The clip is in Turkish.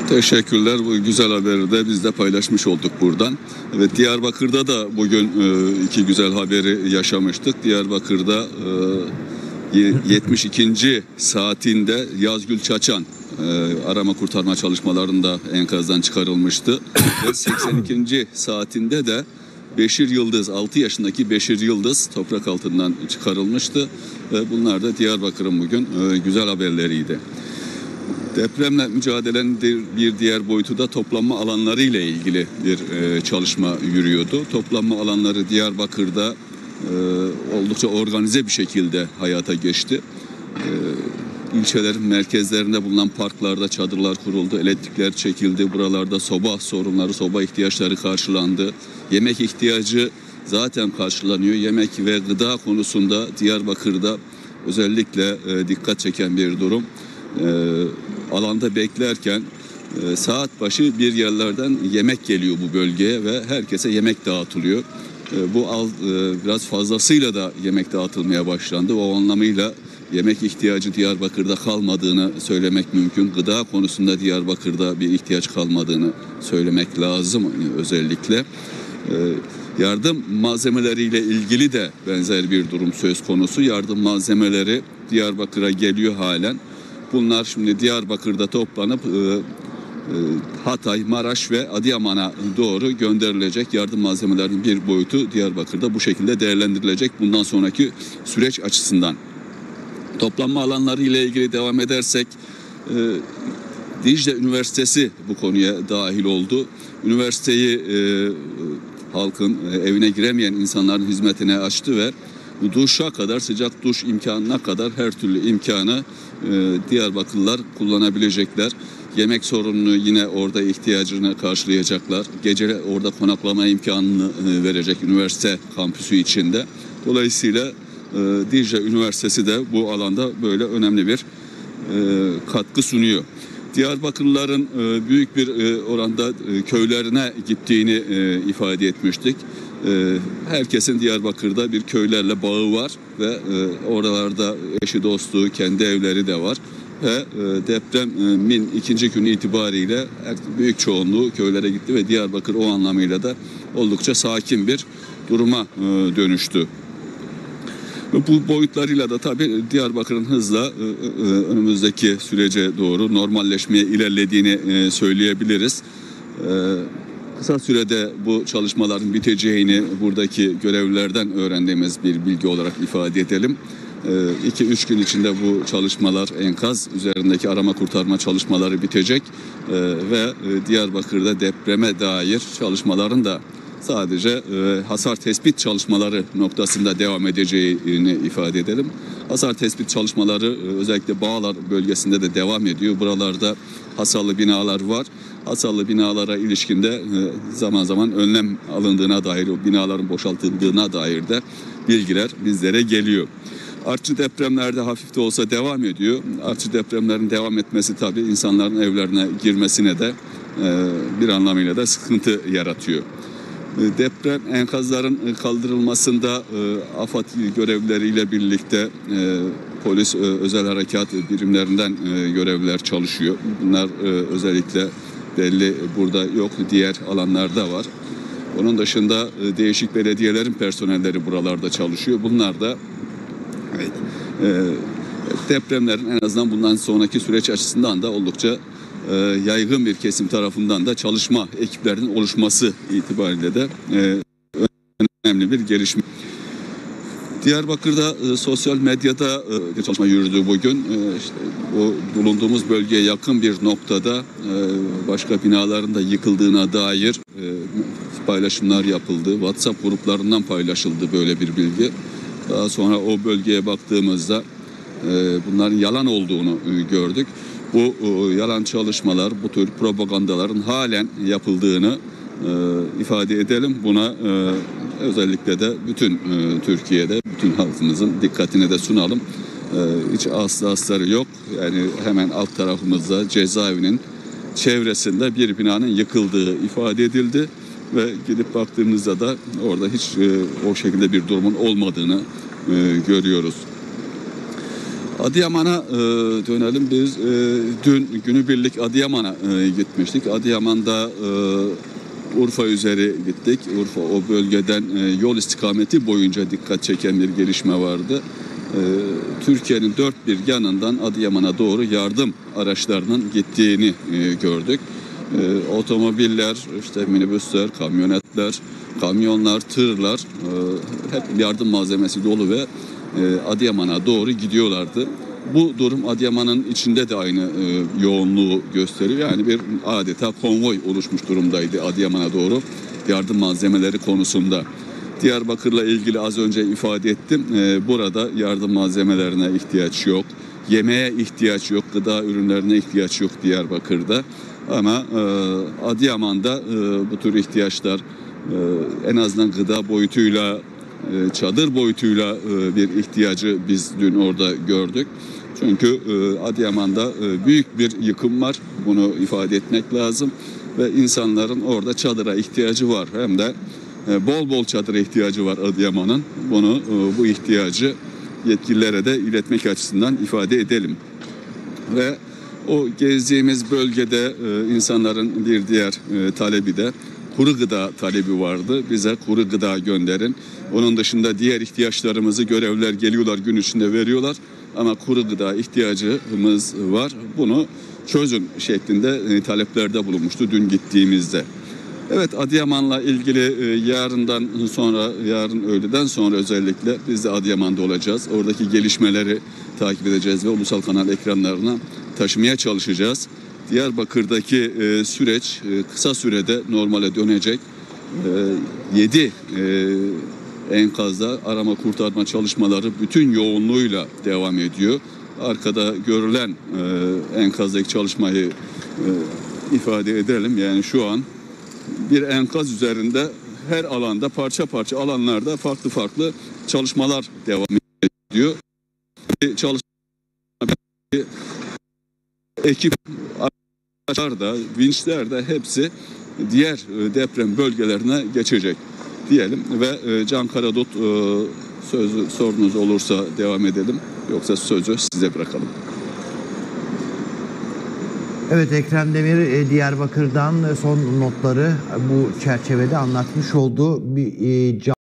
Teşekkürler. Bu güzel haberi de biz de paylaşmış olduk buradan. Evet, Diyarbakır'da da bugün iki güzel haberi yaşamıştık. Diyarbakır'da 72. saatinde Yazgül Çaçan arama kurtarma çalışmalarında enkazdan çıkarılmıştı. Ve 82. saatinde de Beşir Yıldız, 6 yaşındaki Beşir Yıldız toprak altından çıkarılmıştı. Ve bunlar da Diyarbakır'ın bugün güzel haberleriydi. Depremle mücadelenin bir diğer boyutu da toplanma alanları ile ilgili bir çalışma yürüyordu. Toplanma alanları Diyarbakır'da oldukça organize bir şekilde hayata geçti. İlçelerin merkezlerinde bulunan parklarda çadırlar kuruldu, elektrikler çekildi. Buralarda soba sorunları, soba ihtiyaçları karşılandı. Yemek ihtiyacı zaten karşılanıyor. Yemek ve gıda konusunda Diyarbakır'da özellikle dikkat çeken bir durum. Alanda beklerken saat başı bir yerlerden yemek geliyor bu bölgeye ve herkese yemek dağıtılıyor. Bu biraz fazlasıyla da yemek dağıtılmaya başlandı. O anlamıyla yemek ihtiyacı Diyarbakır'da kalmadığını söylemek mümkün. Gıda konusunda Diyarbakır'da bir ihtiyaç kalmadığını söylemek lazım özellikle. Yardım malzemeleriyle ilgili de benzer bir durum söz konusu. Yardım malzemeleri Diyarbakır'a geliyor halen. Bunlar şimdi Diyarbakır'da toplanıp Hatay, Maraş ve Adıyaman'a doğru gönderilecek. Yardım malzemelerinin bir boyutu Diyarbakır'da bu şekilde değerlendirilecek bundan sonraki süreç açısından. Toplanma alanları ile ilgili devam edersek Dicle Üniversitesi bu konuya dahil oldu. Üniversiteyi halkın evine giremeyen insanların hizmetine açtı ve duşa kadar, sıcak duş imkanına kadar her türlü imkanı Diyarbakırlılar kullanabilecekler. Yemek sorununu yine orada ihtiyacını karşılayacaklar. Gece orada konaklama imkanını verecek üniversite kampüsü içinde. Dolayısıyla Dicle Üniversitesi de bu alanda böyle önemli bir katkı sunuyor. Diyarbakırlıların büyük bir oranda köylerine gittiğini ifade etmiştik. Herkesin Diyarbakır'da bir köylerle bağı var ve oralarda eşi dostu, kendi evleri de var. Ve depremin ikinci günü itibariyle büyük çoğunluğu köylere gitti ve Diyarbakır o anlamıyla da oldukça sakin bir duruma dönüştü. Bu boyutlarıyla da tabii Diyarbakır'ın hızla önümüzdeki sürece doğru normalleşmeye ilerlediğini söyleyebiliriz. Kısa sürede bu çalışmaların biteceğini buradaki görevlilerden öğrendiğimiz bir bilgi olarak ifade edelim. 2-3 gün içinde bu çalışmalar, enkaz üzerindeki arama kurtarma çalışmaları bitecek ve Diyarbakır'da depreme dair çalışmaların da sadece hasar tespit çalışmaları noktasında devam edeceğini ifade edelim. Hasar tespit çalışmaları özellikle Bağlar bölgesinde de devam ediyor. Buralarda hasarlı binalar var. Hasarlı binalara ilişkinde zaman zaman önlem alındığına dair, o binaların boşaltıldığına dair de bilgiler bizlere geliyor. Artçı depremlerde hafif de olsa devam ediyor. Artçı depremlerin devam etmesi tabii insanların evlerine girmesine de bir anlamıyla da sıkıntı yaratıyor. Deprem enkazların kaldırılmasında AFAD görevlileriyle birlikte polis, özel harekat birimlerinden görevliler çalışıyor. Bunlar özellikle belli burada yok, diğer alanlarda var. Onun dışında değişik belediyelerin personelleri buralarda çalışıyor. Bunlar da depremlerin en azından bundan sonraki süreç açısından da oldukça yaygın bir kesim tarafından da çalışma ekiplerinin oluşması itibariyle de önemli bir gelişme. Diyarbakır'da sosyal medyada bir çalışma yürüdü bugün. İşte o bulunduğumuz bölgeye yakın bir noktada başka binaların da yıkıldığına dair paylaşımlar yapıldı. WhatsApp gruplarından paylaşıldı böyle bir bilgi. Daha sonra o bölgeye baktığımızda bunların yalan olduğunu gördük. Bu yalan çalışmalar, bu tür propagandaların halen yapıldığını ifade edelim. Buna özellikle de bütün Türkiye'de, bütün halkımızın dikkatine de sunalım. Hiç asları yok. Yani hemen alt tarafımızda cezaevinin çevresinde bir binanın yıkıldığı ifade edildi. Ve gidip baktığımızda da orada hiç o şekilde bir durumun olmadığını görüyoruz. Adıyaman'a dönelim. Biz dün günübirlik Adıyaman'a gitmiştik. Adıyaman'da Urfa üzeri gittik. Urfa o bölgeden yol istikameti boyunca dikkat çeken bir gelişme vardı. Türkiye'nin dört bir yanından Adıyaman'a doğru yardım araçlarının gittiğini gördük. Otomobiller, işte minibüsler, kamyonetler, kamyonlar, tırlar hep yardım malzemesi dolu ve Adıyaman'a doğru gidiyorlardı. Bu durum Adıyaman'ın içinde de aynı yoğunluğu gösteriyor. Yani bir adeta konvoy oluşmuş durumdaydı Adıyaman'a doğru yardım malzemeleri konusunda. Diyarbakır'la ilgili az önce ifade ettim. Burada yardım malzemelerine ihtiyaç yok. Yemeğe ihtiyaç yok, gıda ürünlerine ihtiyaç yok Diyarbakır'da. Ama Adıyaman'da bu tür ihtiyaçlar en azından gıda boyutuyla, çadır boyutuyla bir ihtiyacı biz dün orada gördük. Çünkü Adıyaman'da büyük bir yıkım var. Bunu ifade etmek lazım. Ve insanların orada çadıra ihtiyacı var. Hem de bol bol çadıra ihtiyacı var Adıyaman'ın. Bu ihtiyacı yetkililere de iletmek açısından ifade edelim. Ve o gezdiğimiz bölgede insanların bir diğer talebi de kuru gıda talebi vardı. Bize kuru gıda gönderin. Onun dışında diğer ihtiyaçlarımızı görevliler geliyorlar, gün içinde veriyorlar. Ama kuru gıda ihtiyacımız var. Bunu çözün şeklinde taleplerde bulunmuştu dün gittiğimizde. Evet, Adıyaman'la ilgili yarın öğleden sonra özellikle biz de Adıyaman'da olacağız. Oradaki gelişmeleri takip edeceğiz ve ulusal kanal ekranlarına taşımaya çalışacağız. Diyarbakır'daki süreç kısa sürede normale dönecek. 7 enkazda arama kurtarma çalışmaları bütün yoğunluğuyla devam ediyor. Arkada görülen enkazdaki çalışmayı ifade edelim. Yani şu an bir enkaz üzerinde her alanda parça parça alanlarda farklı çalışmalar devam ediyor. Çalışma ekip araçlar da vinçler de hepsi diğer deprem bölgelerine geçecek diyelim ve Can Karadut sorunuz olursa devam edelim, yoksa sözü size bırakalım. Evet, Ekrem Demir Diyarbakır'dan son notları bu çerçevede anlatmış olduğu bir